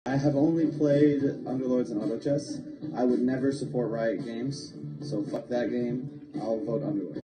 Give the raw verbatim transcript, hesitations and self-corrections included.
I have only played Underlords and Auto Chess. I would never support Riot Games, so fuck that game. I'll vote Underlords.